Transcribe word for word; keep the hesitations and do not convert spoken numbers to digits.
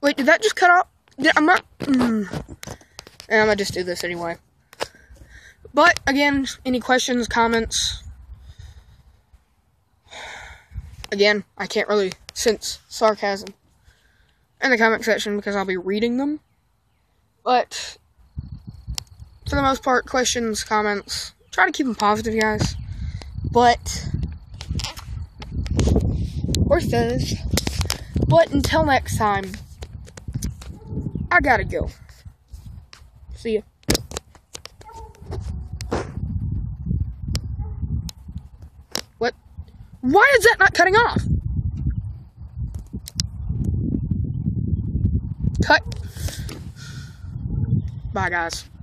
Wait, did that just cut off? Did, I'm not... Mm, I'm gonna just do this anyway. But, again, any questions, comments... Again, I can't really sense sarcasm in the comment section because I'll be reading them. But, for the most part, questions, comments, try to keep them positive, guys. But, or says, but until next time, I gotta go. See ya. What? Why is that not cutting off? Cut. Bye, guys.